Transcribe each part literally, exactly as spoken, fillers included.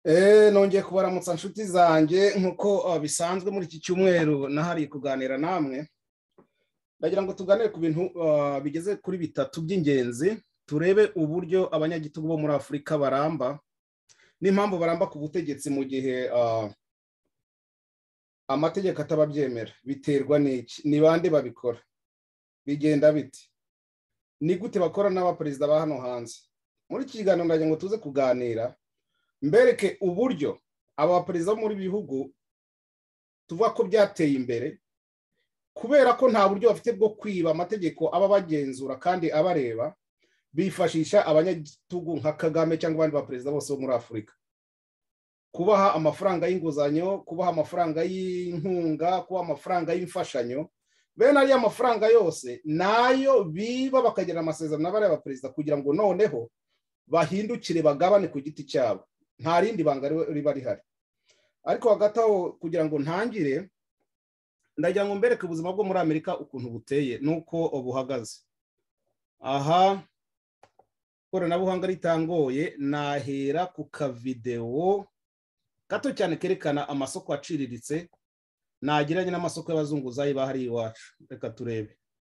Eh nongeye kubaramutsa nshuti zanjye nkuko uh, bisanzwe muri iki cyumweru nahari kuganira namwe. Ndagira ngo tuganire ku bintu uh, bigeze kuri bitatu by'ingenzi, turebe uburyo abanyagitugu bo muri Afurika baramba n'impamvu baramba ku butegetsi mu gihe uh, amategeko atababyemera. Biterwa n'iki? Ni bande babikora? Bigenda biti? Ni gute bakora n'abaperezida ba hano hanze? Muri iki kiganiro ndagira ngo tuze kuganira mbereke uburyo aba perezida muri bihugu tuvuga ko byateye imbere kubera ko nta buryo bafite bwo kwiba amategeko aba bagenzura kandi abareba, bifashisha abanyagitugu nka Kagame cyangwa abandi ba perezida bose bo muri Afurika, kubaha amafaranga y'inguzanyo, kubaha amafaranga y'inkunga, kubaha amafaranga y'imfashanyo. Bene ari amafaranga yose nayo biba bakagira amasezerano n'abari perezida kugira ngo noneho bahindukire bagabane ku giti cyabo. Nta rindi banga riba rihari. Ariko hagati aho kugira ngo ntangire, ndagira ngo mbereke ubuzima bwo muri Amerika ukuntu buteye nuko buhagaze. Aha koranabuhanga ritangoye, nahera ku kavideo gato cyane kerekana amasoko aciriritse nagiranye n'amasoko y'abazunguzayi bahari iwacu. Reka turebe.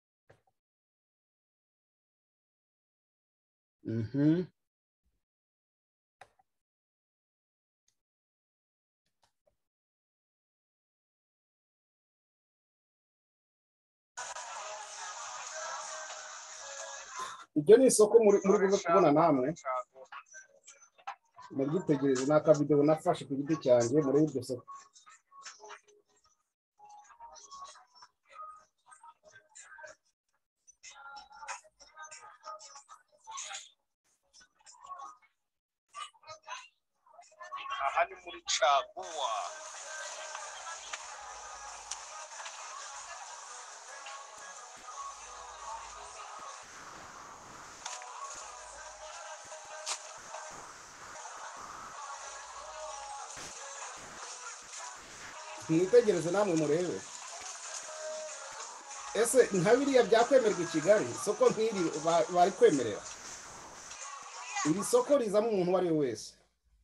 Mhm. Ibyo ni isoko muri buze kubona namwe mugitegereze. Ni akavideo nafashe ku giti cyanjye muri iryo soko. Aha ni muri caguwa. Mwitegereze namwe murebe. Ese nka biriya byakwemerwa i Kigali, soko nk'iri bari kwemerera? Iri soko rizamo umuntu uwo ari we wese.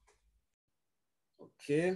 Okay.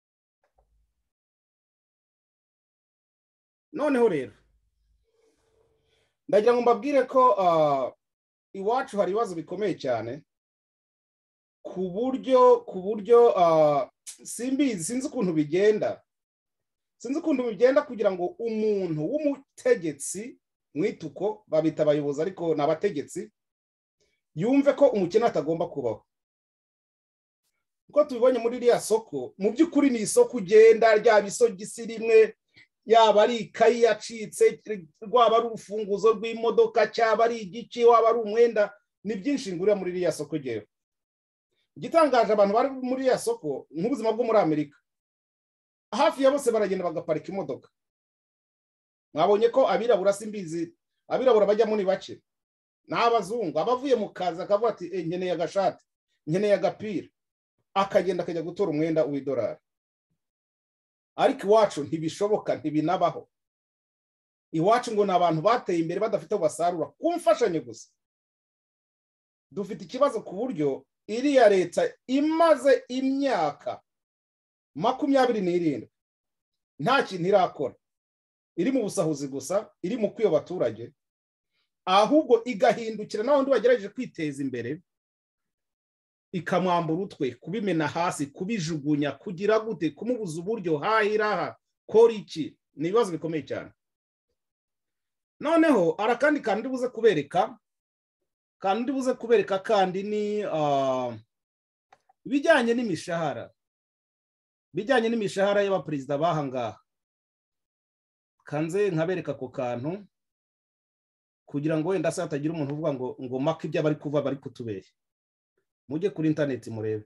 Noneho rero ndagira ngo mbabwire ko uh, iwacu hari ibibazo bikomeye cyane ku buryo ku buryo uh, simbizi sinzi ukuntu bigenda. Sinzi ukuntu bigenda kugira ngo umuntu w'umutegetsi mwituko babita abayobozi ariko n'abategetsi yumve ko umukene atagomba kubaho. Uko tubibonye muri iriya soko, mu by'ukuri ni isoko ugenda rya bisogisi rimwe, yaba ari ikayi yacitse, rwaba ari urufunguzo rw'imodoka, cyaba ari igiki, waba ari umwenda, ni byinshi ngurira muri iriya soko jewe. Igitangaje abantu bari muri iriya soko nk'ubuzima bwo muri Amerika, hafi ya bose baragenda bagaparika imodoka. Mwabonye ko abirabura simbizi, abirabura bajyamo ni bake, n'abazungu abavuye mu kazi akavuga ati e, nkeneye agashati, nkeneye agapira, akagenda akajya gutora umwenda w'idolari. Ariko iwacu ntibishoboka, ntibinabaho. Iwacu ngo n'abantu bateye imbere badafite basarura kumfashanye gusa. Dufite ikibazo ku buryo iriya leta imaze imyaka makumyabiri n'irindwi nta kintu irakora, iri mu busahuzi gusa, iri mu kwiba abaturage, ahubwo igahindukira naho ndi bagerageje kwiteza imbere ikamwambura utwe, kubimena hasi, kubijugunya, kugira gute, kumubuza uburyo hahiraha kora iki. Ni ibibazo bikomeye cyane. Noneho arakandi kandi buze kubereka kandi buze kubereka kandi ni uh, bijyanye n'imishahara bijyanye n'imishahara y'abaperezida bahangaha. Kanze nkabereka ko kantu kugira ngo wenda se hatagira umuntu uvuga ngo ngo maka ibyo bari kuva bari kutubere. Mujye kuri internet murebe.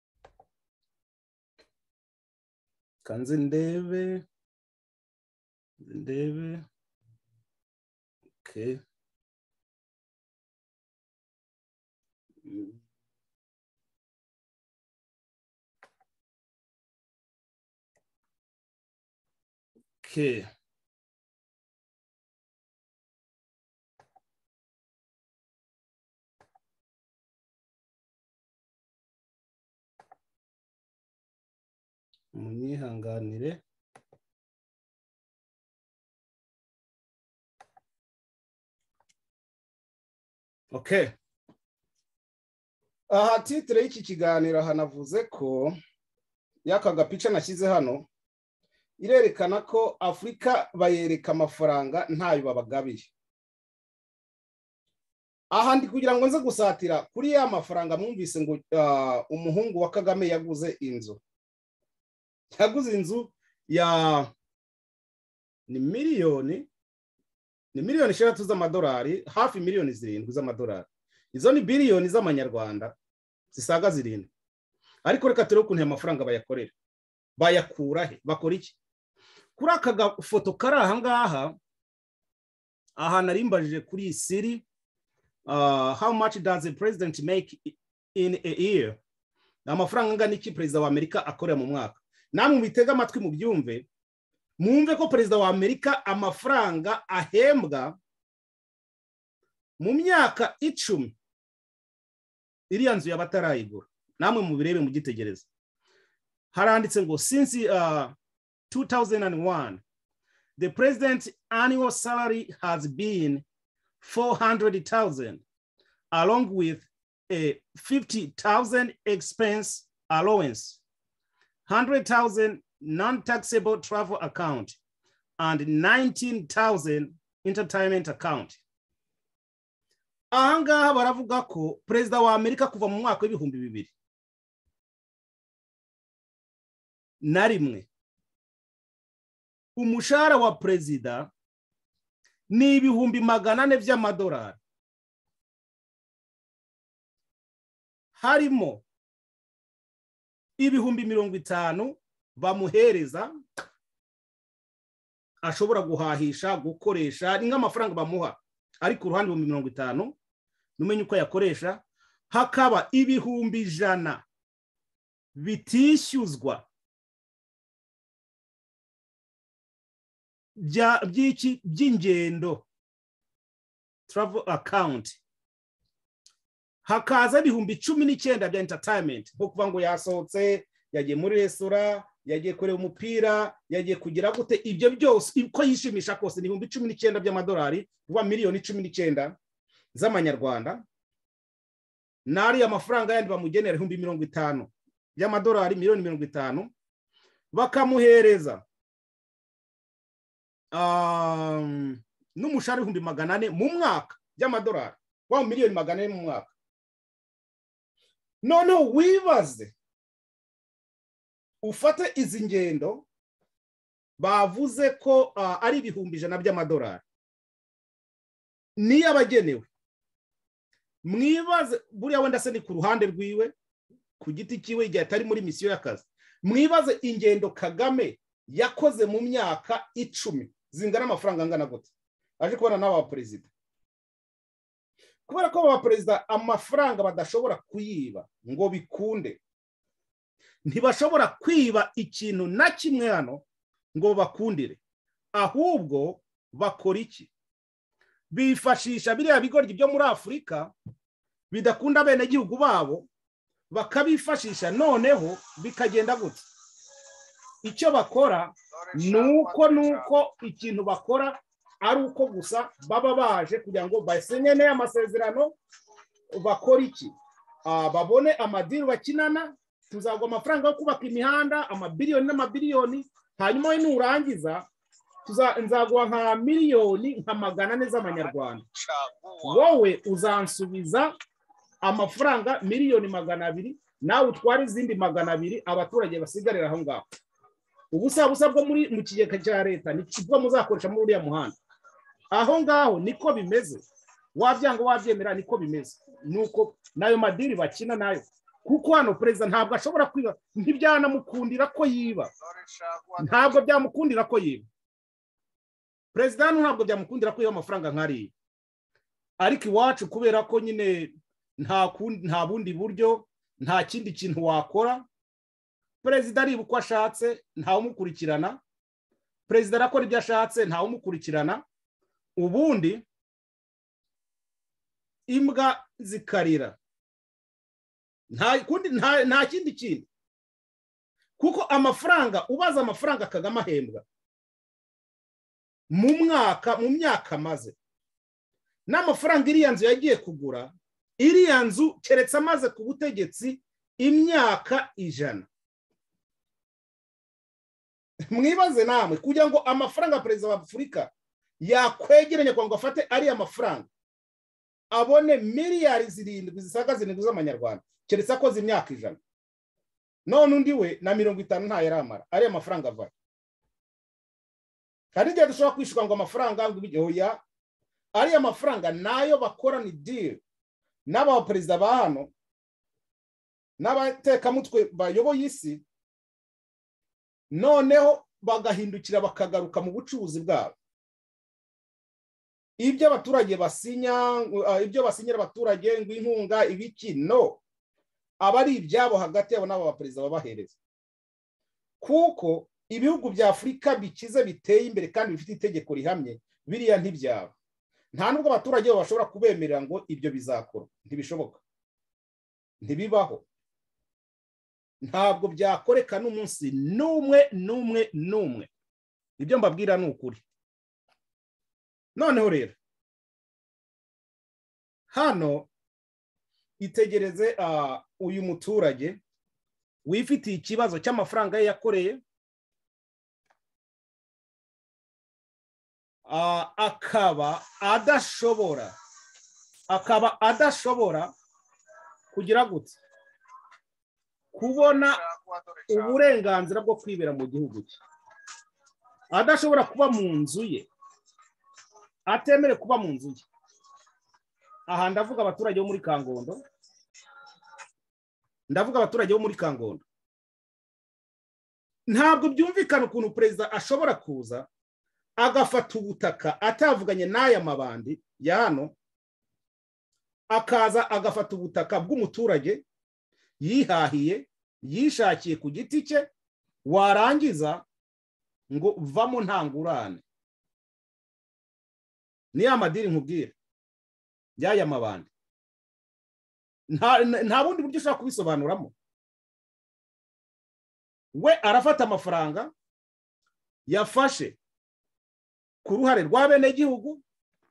Kanze ndebe ndebe okay. Okay. munyihanganire. Okay. Aha titre y'iki kiganiro hanavuze ko yaka gapica nashyize hano irerekana ko Afrika bayereka amafaranga ntayo babagabiye. Aha ndi kugira ngo nze gusatira kuri ya mafaranga mwumvise ngo uh, umuhungu wa Kagame yaguze inzu. Yaguze inzu ya ni miliyoni ni miliyoni eshatu z'amadolari, hafi miliyoni zirindwi z'amadolari. Izo ni biliyoni z'amanyarwanda zisaga zirindwi. Ariko reka turebe ukuntu amafaranga bayakorera. Bayakura he? Bakora iki? Kuri aka gafoto kari aha ngaha, aha narimbajije kuri Siri, uh, how much does the president make in a year? Amafaranga angana iki perezida wa Amerika akorera mu mwaka? Namwe mubitega amatwi mu byumve, mwumve ko perezida wa Amerika amafaranga ahembwa mu myaka icumi iriya nzu y'abatarayigura. Namwe mubirebe mugitegereza. Haranditse ngo since uh, two thousand one the president's annual salary has been four hundred thousand along with a fifty thousand expense allowance, one hundred thousand non-taxable travel account, and nineteen thousand entertainment account. Aha ngaha baravuga ko perezida wa Amerika kuva mu mwaka w'ibihumbi bibiri na rimwe umushahara wa perezida ni ibihumbi magana ane by'amadolari, harimo ibihumbi mirongo itanu bamuhereza ashobora guhahisha gukoresha, ni nk'amafaranga bamuha, ariko uruhande ibihumbi mirongo itanu numenye uko yakoresha. Hakaba ibihumbi ijana bitishyuzwa by'iki by'ingendo, travel account. Hakaza ibihumbi cumi n'icyenda bya entertainment, nko kuvuga ngo yasohotse, yagiye muri restaurant, yagiye kureba umupira, yagiye kugira gute, ibyo byose uko yishimisha kose ni ibihumbi cumi n'icyenda by'amadolari, kuva miliyoni cumi n'icyenda z'amanyarwanda. Nari amafaranga yandi bamugenera ibihumbi mirongo itanu by'amadolari, miliyoni mirongo itanu, bakamuhereza um, n'umushahara ibihumbi magana ane mu mwaka by'amadolari, wa miliyoni magana ane mu mwaka. Noneho wibaze ufate izi ngendo bavuze ko uh, ari ibihumbi ijana by'amadolari ni abagenewe. Mwibaze buriya wenda se ni ku ruhande rwiwe ku giti kiwe igihe atari muri misiyo y'akazi. Mwibaze ingendo Kagame yakoze mu myaka icumi zingana amafaranga angana gute. Aje kubona n'aba perezida, kubera ko aba perezida amafaranga badashobora kuyiba ngo bikunde, ntibashobora kwiba ikintu na kimwe hano ngo bakundire, ahubwo bakora iki? Bifashisha biriya bigoryi byo muri Afrika bidakunda bene gihugu babo, bakabifashisha, noneho bikagenda gute. Icyo bakora nuko nuko ikintu bakora ari uko gusa baba baje kugira ngo basenyene amasezerano. Bakora iki? Ah, babone amadiri bakinana, tuzagwa amafaranga yo kubaka imihanda amabiliyoni n'amabiliyoni, hanyuma we nurangiza nzaguha nka miliyoni nka magana ane z'amanyarwanda, wowe uzansubiza amafaranga miliyoni magana abiri, nawe utware izindi magana abiri, abaturage basigarira aho ngaho. Ubusa busa bwo muri mu kigega cya leta nibwo muzakoresha muri uriya muhanda. Aho ngaho niko bimeze, wabyanga wabyemera niko bimeze. Nuko nayo madiri bakina nayo, kuko hano perezida ntabwo ashobora kwiba, ntibyanamukundira ko yiba, ntabwo byamukundira ko yiba. Perezida ntabwo byamukundira ko yiba amafaranga nk'ari. Ariko iwacu kubera ko nyine nta nta bundi buryo, nta kindi kintu wakora, perezida ari uko ashatse nta umukurikirana, perezida arakora ibyo ashatse nta umukurikirana, ubundi imbwa zikarira, nta kundi nta nta kindi kintu. kuko amafaranga ubaza amafaranga Kagame ahembwa mu mwaka mu myaka maze n'amafaranga iriya nzu yagiye kugura iriya nzu keretse amaze ku butegetsi imyaka ijana. Mwibaze namwe kugira ngo amafaranga perezida wa Afurika yakwegeranya kwa ngo afate ari amafaranga abone miliyari zirindwi zisaga zirindwi z'amanyarwanda keretse akoze imyaka ijana, none undi we na mirongo itanu nta yaramara ari amafaranga ava. Kandi igihe dushobora kwishyura ngo amafaranga oya, ari amafaranga nayo bakora ni deal n'aba perezida ba hano n'abatekamutwe bayoboye isi, noneho bagahindukira bakagaruka mu bucuruzi bwabo. Ibyo abaturage basinya, ibyo basinyira abaturage ngo inkunga ibiki, no, abari ibyabo hagati yabo n'aba baperezida babahereza. Kuko ibihugu bya Afurika bikize biteye imbere kandi bifite itegeko rihamye biriya ntibyaba. Nta nubwo abaturage bashobora kubemerera ngo ibyo bizakora, ntibishoboka, ntibibaho, ntabwo byakoreka n'umunsi n'umwe n'umwe n'umwe. Ibyo mbabwira ni ukuri. Noneho rero hano itegereze uh, uyu muturage wifitiye ikibazo cy'amafaranga ye yakoreye, uh, akaba adashobora akaba adashobora kugira gute kubona uburenganzira bwo kwibera mu gihugu cye, adashobora kuba mu nzu ye, atemere kuba mu nzu ye. Aha ndavuga abaturage bo muri Kangondo, ndavuga abaturage bo muri Kangondo. Ntabwo byumvikana ukuntu perezida ashobora kuza agafata ubutaka atavuganye n'aya mabandi ya hano, akaza agafata ubutaka bw'umuturage yihahiye yishakiye ku giti cye, warangiza ngo vamo ntangurane. Ni amadiri nkubwira y'aya mabandi, nta nta bundi buryo ushaka kubisobanuramo. We arafata amafaranga yafashe ku ruhare rwa bene gihugu,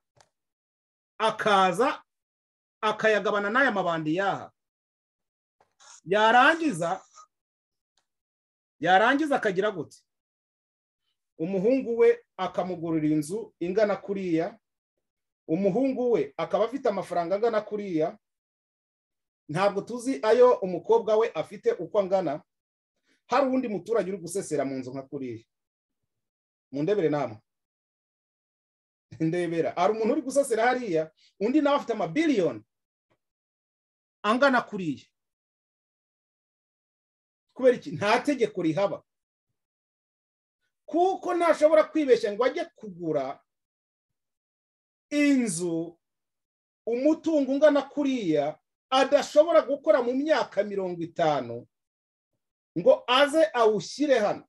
akaza akayagabana n'aya mabandi yaha, yarangiza yarangiza akagira gute, umuhungu we akamugurira inzu ingana kuriya, umuhungu we akaba afite amafaranga angana kuriya, ntabwo tuzi ayo umukobwa we afite uko angana. Hari undi muturage uri gusesera mu nzu nka kuriya, mundebere namwe, ndebera, hari umuntu uri gusesera hariya, undi nawe afite amabiliyoni angana kuriya. Kubera iki? Nta tegeko rihaba, kuko ntashobora kwibeshya ngo ajye kugura inzu umutungo ungana kuriya adashobora gukora mu myaka mirongo itanu ngo aze awushyire hano.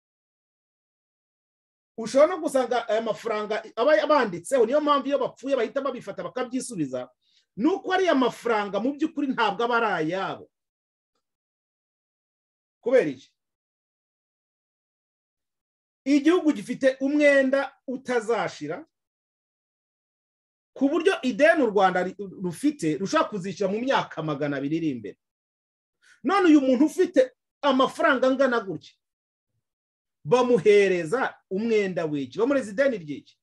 Ushobora no gusanga aya mafaranga aba yabanditseho, niyo mpamvu iyo bapfuye bahita babifata bakabyisubiza, nuko ari amafaranga mu by'ukuri ntabwo aba ari ayabo. Kubera iki? Igihugu gifite umwenda utazashira, ku buryo ideni u Rwanda rufite rushaka kuzishyura mu myaka magana abiri iri imbere. None uyu muntu ufite amafaranga angana gutya bamuhereza umwenda w'iki, bamureza ideni ry'iki?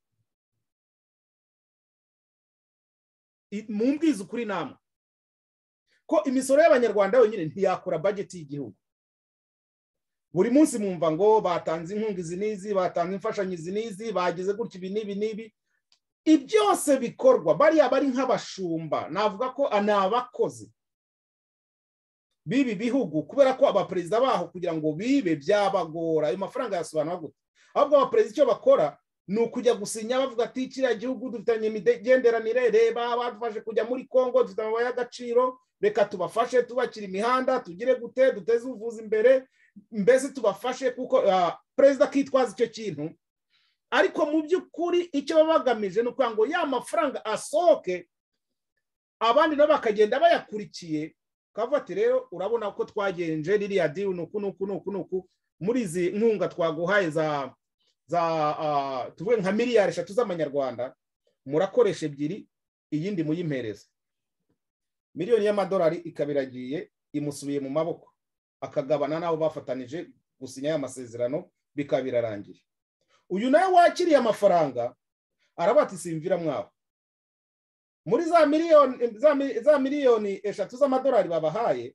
Mumbwize ukuri namwe ko imisoro y'abanyarwanda yonyine ntiyakora budget y'igihugu. Buri munsi mwumva ngo batanze inkunga izi n'izi, batanze imfashanyo izi n'izi, bagize gutya ibi n'ibi n'ibi. Ibyose bikorwa bariya bari nk'abashumba, navuga ko anabakozi bibi bihugu, kubera ko abaperezida baho kugira ngo bibe byabagora. Ayo mafaranga yasobanura gute? Ahubwo abaperezida icyo bakora ni ukujya gusinya bavuga ati kiriya gihugu dufitanye imigenderanire, reba badufashe kujya muri Kongo, dufite amabuye y'agaciro, reka tubafashe tubakira imihanda, tugire gute, duteze ubuvuzi imbere, mbese tubafashe. Kuko uh, perezida kitwaza icyo kintu, ariko mu by'ukuri icyo babagamije ni ukugira ngo ya mafaranga asohoke, abandi nabo bakagenda bayakurikiye, kavuga ati rero urabona ko twagenje ririya deal nuku nuku nuku nuku muri izi nkunga twaguhaye za za uh, tuvuge nka miliyari eshatu z'amanyarwanda murakoresha ebyiri iyindi muyimpereza. Miliyoni y'amadolari ikabiragiye imusubiye mu maboko akagabana nabo bafatanije gusinya ya masezerano bikabirarangiye. Uyu nawe wakiriye amafaranga arabati simvira mwaho muri za miliyoni za, za miliyoni eshatu z'amadolari babahaye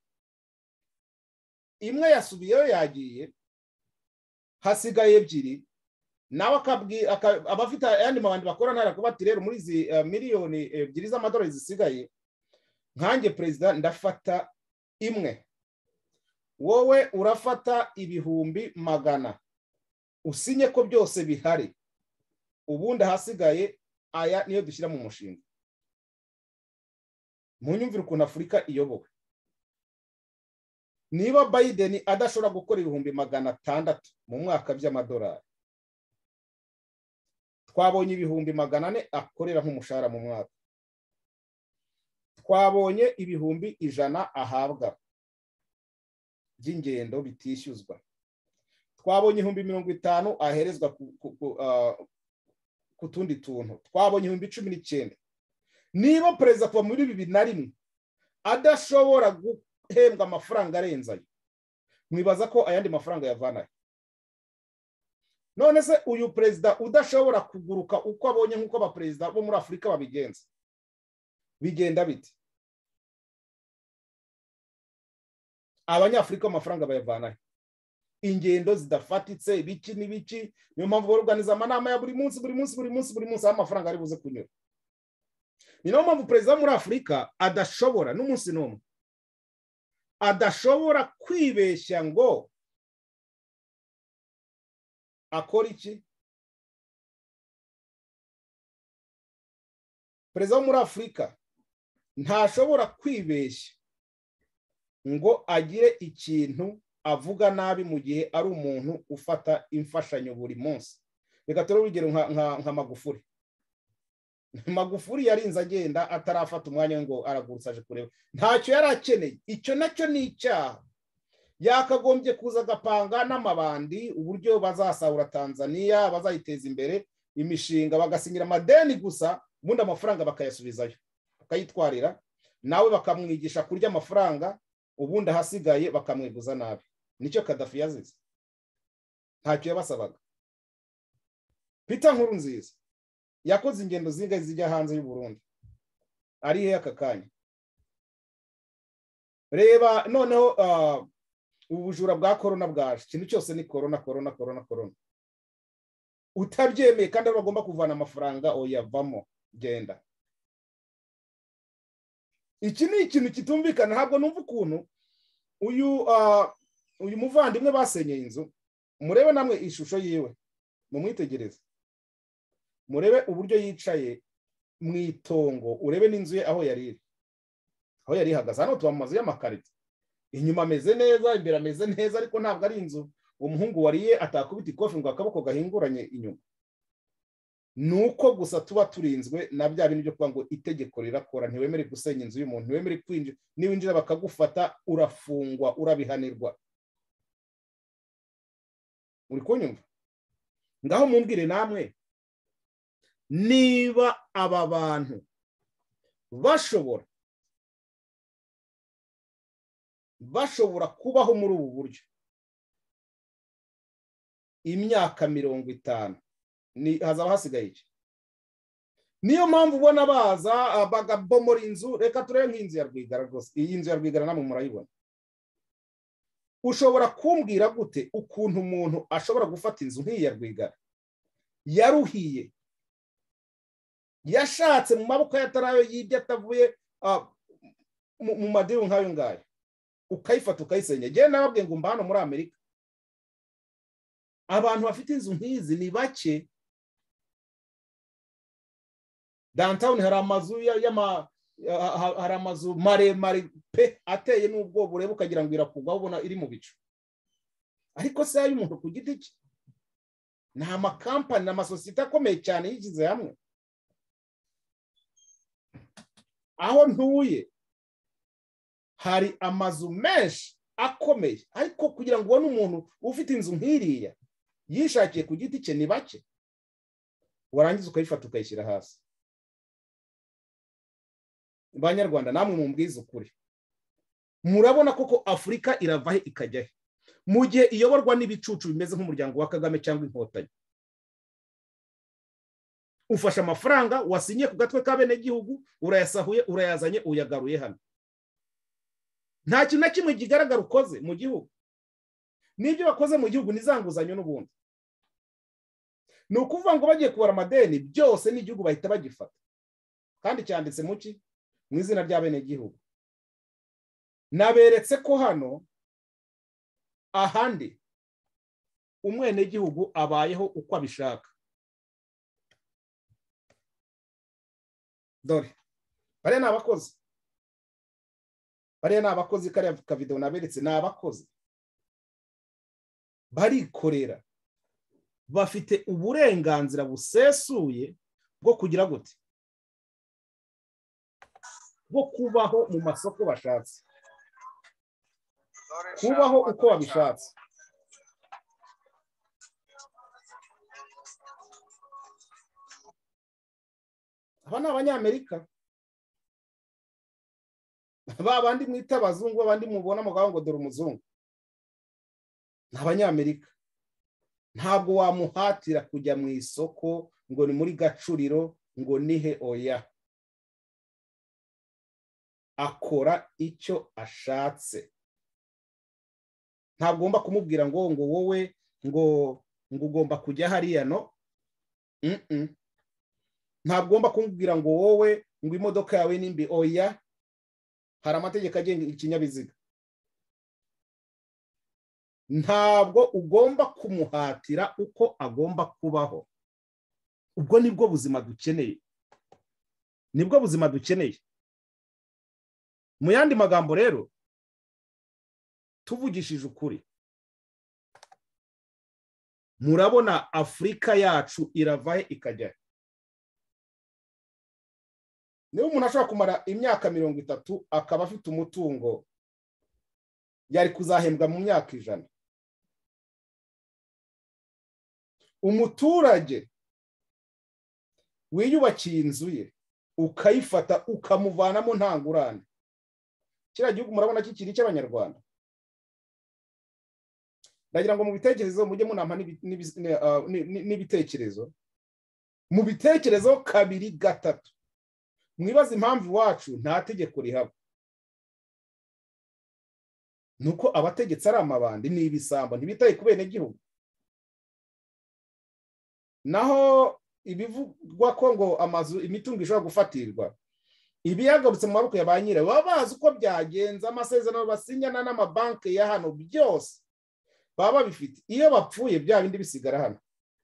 imwe yasubiyeyo yagiye hasigaye ebyiri nawe akabwi abafite ayandi mabandi bakora ntara kubati rero muri zi uh, miliyoni ebyiri z'amadolari zisigaye nkanjye president ndafata imwe wowe urafata ibihumbi magana usinye ko byose bihari ubundi hasigaye aya niyo dushyira mu mushinga. Munyumvira ukuntu Afurika iyobowe. Niba Biden adashobora gukora ibihumbi magana atandatu mu mwaka by'amadolari twabonye ibihumbi magana ane akorera nk'umushahara mu mwaka, twabonye ibihumbi ijana ahabwa by'ingendo bitishyuzwa, twabonye ibihumbi mirongo itanu aherezwa ku, ku, ku, uh, ku tundi tuntu, twabonye ibihumbi cumi n'icyenda. Niba perezida kuva muri bibiri na rimwe adashobora guhembwa amafaranga arenzayo mwibaza ko ayandi mafaranga yavanayo. None se uyu perezida udashobora kuguruka uko abonye nk'uko abaperezida bo muri Afurika babigenza bigenda bite? Abanyafurika amafaranga bayavanayo ingendo zidafatitse biki n'ibiki. Niyo mpamvu organiza amanama ya buri munsi buri munsi buri munsi buri munsi amafaranga ari buze kunyura. Ni nayo mpamvu perezida muri Afurika adashobora n'umunsi n'umwe adashobora kwibeshya ngo akora iki. Perezida muri Afurika ntashobora kwibeshya ngo agire ikintu avuga nabi mu gihe ari umuntu ufata imfashanyo buri munsi. Reka turi urugero nka nka, nka Magufuli. Magufuli yarinze agenda atarafata umwanya ngo aragurutsaje kureba ntacyo yarakeneye. Icyo nacyo ni icyaha. Yakagombye kuza gapanga n'amabandi uburyo bazasahura Tanzania bazayiteza imbere imishinga bagasinyira amadeni gusa ubundi amafaranga bakayasubizayo bakayitwarira nawe bakamwigisha kurya amafaranga ubundi hasigaye bakamweguza nabi. Nicyo Kadafi yazize. Ntacyo yabasabaga. Peter Nkurunziza yakoze ingendo zingahe zijya hanze y'u Burundi ari he aka kanya? Reba noneho uh, ubujura bwa corona bwaje. Ikintu cyose ni corona corona corona corona. Utabyemeye kandi bagomba kuvana amafaranga oyavamo genda. Iki ni ikintu kitumvikana. Ntabwo numva ukuntu uyu uh, uyu muvandimwe basenyeye inzu murebe namwe ishusho yiwe mumwitegereze murebe uburyo yicaye mwitongo urebe n'inzu ye aho yari aho yari hagaze. Hano tuba mu mazu y'amakarito inyuma ameze neza imbere ameze neza ariko ntabwo ari inzu umuhungu wariye atakubita ikofi ngo akaboko gahinguranye inyuma. Nuko gusa tuba turinzwe na bya bintu byo kuvuga ngo itegeko rirakora ntiwemere gusenya inzu y'umuntu ntiwemere kwinjira niwinjira bakagufata urafungwa urabihanirwa. Uri kunyumva? Ngaho mumbwire namwe niba aba bantu bashobora bashobora kubaho muri ubu buryo imyaka mirongo itanu ni hazaba hasigaye iki? Niyo mpamvu ubona baza bagabomora inzu. Reka turebe nk'inzu ya Rwigara rwose. Iyi nzu ya Rwigara namwe murayibona. Ushobora kumbwira gute ukuntu umuntu ashobora gufata inzu nk'iyi ya Rwigara yaruhiye yashatse mu maboko yatarayo yibye atavuye uh, mu madiru nk'ayo ngayo ukayifata ukayisenya? Je nababwiye ngo mba hano muri Amerika abantu bafite inzu nk'izi ni bake. Downtown hari amazu y'ama hari amazu maremare pe ateye n'ubwo burebe ukagira ngo irakugwa ubona iri mu bicu. Ariko se ayo umuntu ku giti cye nta makampani n'amasosiyete akomeye cyane yigize hamwe. Aho ntuye hari amazu menshi akomeye, ariko kugira ngo ubone umuntu ufite inzu nk'iriya yishakiye ku giti cye ni bake, warangiza ukayifata ukayishyira hasi. Banyarwanda namwe mumbwiza ukuri, murabona koko Afurika iravahe ikajyahe mu gihe iyoborwa n'ibicucu bimeze nk'umuryango wa Kagame cyangwa Inkotanyi? Ufasha amafaranga wasinye ku gatwe k'abenegihugu, urayasahuye, urayazanye, uyagaruye hano. Nta kintu na kimwe kigaragara ukoze mu gihugu. N'ibyo bakoze mu gihugu nizanguzanyo n'ubundi. Ni ukuvuga ngo bagiye kubara amadeni byose n'igihugu bahita bagifata, kandi cyanditse mu ki? Mu izina ry'abenegihugu. Naberetse ko hano ahandi umwenegihugu abayeho uko abishaka. Dore bariya ni abakozi, bariya ni abakozi, kariya kavido naberetse ni abakozi barikorera, bafite uburenganzira busesuye bwo kugira gute, bwo kubaho mu masoko bashatse, kubaho uko babishatse. Aba ni Abanyamerika, ba bandi mwita abazungu, abandi mubona mugaho ngo dore umuzungu, ni Abanyamerika. Ntabwo wamuhatira kujya mu isoko ngo ni muri Gacuriro ngo nihe, oya. Akora icyo ashatse. Ntagomba kumubwira ngo ngo wowe ngo ngo ugomba kujya hariya, no. Mhm. Ntagomba kumubwira ngo wowe ngo imodoka yawe nimbi, oya. Hari amategeko agenga ikinyabiziga. Ntabwo ugomba kumuhatira uko agomba kubaho. Ubwo nibwo buzima dukeneye, nibwo buzima dukeneye. Mu yandi magambo rero, tuvugishije ukuri, murabona Afurika yacu iravahe ikajya. Niba umuntu ashobora kumara imyaka mirongo itatu akaba afite umutungo yari kuzahembwa mu myaka ijana, umuturage wiyubakiye inzu ye ukayifata ukamuvanamo nta ngurane, kiriya gihugu murabona kikiri cy'Abanyarwanda? Ndagira ngo mu bitekerezo mujye munampa n'ibitekerezo, mu bitekerezo kabiri gatatu mwibaza impamvu iwacu nta tegeko rihaba. Nuko abategetsi ari amabandi, ni ibisambo, ntibitaye ku benegihugu. Naho ibivugwa ko ngo amazu imitungo ishobora gufatirwa, ibi yagarutse mu maboko ya ba nyirayo, baba bazi uko byagenza, amasezerano basinyana n'amabanki ya hano byose baba bifite. Iyo bapfuye bya bindi bisigara hano.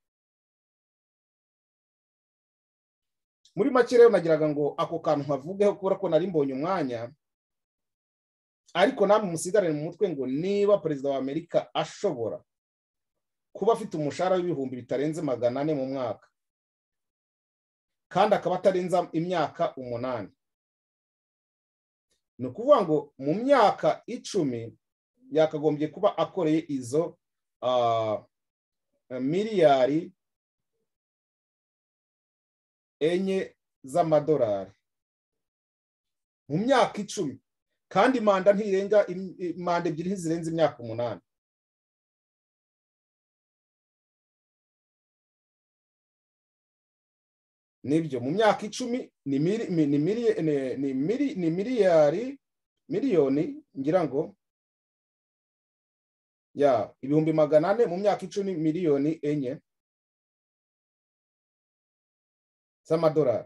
Muri make rero nagiraga ngo ako kantu nkavugeho kubera ko nari mbonye umwanya, ariko namwe musigarane mu mutwe ngo niba perezida wa Amerika ashobora kuba afite umushahara w'ibihumbi bitarenze magana ane mu mwaka, kandi akaba atarenza imyaka umunani, ni ukuvuga ngo mu myaka icumi yakagombye kuba akoreye izo uh, miliyari enye z'amadolari mu myaka icumi, kandi manda ntirenga, manda ebyiri ntizirenze imyaka umunani. Nibyo mu myaka icumi ni mili, ni mili, ni mili, ni miliyari miliyoni ngira ngo ya ibihumbi magana ane, mu myaka icumi miliyoni enye z'amadolari.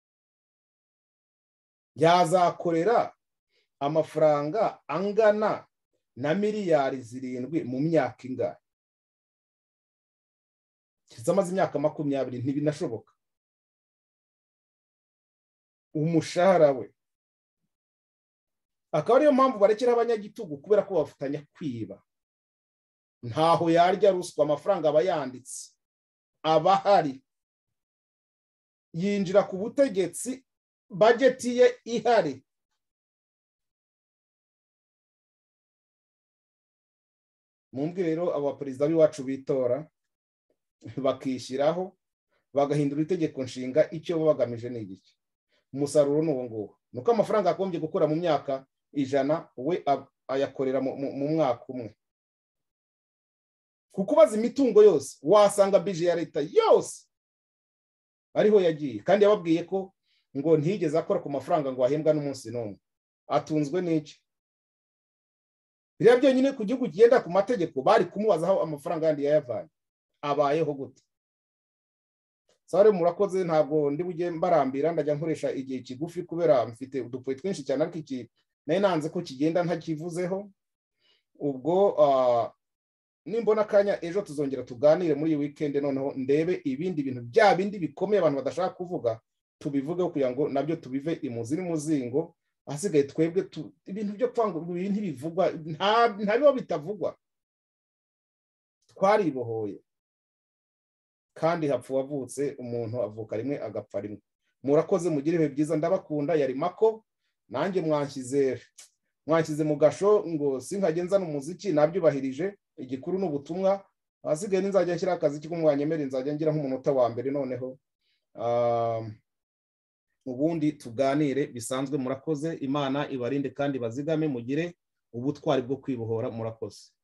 Yazakorera amafaranga angana na miliyari zirindwi mu myaka ingahe? Kizamaze imyaka makumyabiri, ntibinashoboka. Umushahara we akaba ariyo mpamvu barekera abanyagitugu, kubera ko bafatanya kwiba. Ntaho yarya ruswa, amafaranga aba yanditse, aba hari, yinjira ku butegetsi, budget ye ihari. mumbwe rero aba perezida b'iwacu bitora bakishyiraho bagahindura itegeko nshinga icyo bagamije ni igiki umusaruro n'uwo nguwo nuko amafaranga akombye gukora mu myaka ijana we ayakorera mu mwaka umwe kuko bazi imitungo yose wasanga bije ya leta yose ariho yagiye kandi yababwiye ko ngo ntigeze akora ku mafaranga ngo ahembwa n'umunsi n'umwe atunzwe n'iki biriya byonyine ku gihugu kigenda ku mategeko bari kumubaza aho amafaranga yandi yayavanye abayeho gute sare murakoze ntabwo ndi bujye mbarambira ndajya nkoresha igihe kigufi kubera mfite udupfuye twinshi cyane ariko iki naye nanze ko kigenda ntakivuzeho ubwo nimbona kanya ejo tuzongera tuganire muri iyi weekend noneho ndebe ibindi bintu bya bindi bikomeye abantu badashaka kuvuga tubivugeho kugira ngo nabyo tubive imuzi n'umuzingo hasigaye twebwe ibintu byo kwanga ibintu ntibivugwa nta biba bitavugwa twaribohoye kandi hapfu wavutse umuntu avuka rimwe agapfa rimwe murakoze mugire ibihe byiza ndabakunda yari Mako nanjye mwanshyize mwanshyize mu gasho ngo sinkagenza n'umuziki nabyubahirije igikuru n'ubutumwa hasigaye nzajya nshyira akazi kiko mwanyemere nzajya ngira nk'umunota wa mbere noneho ubundi tuganire bisanzwe murakoze Imana ibarinde kandi bazigame mugire ubutwari bwo kwibohora murakoze.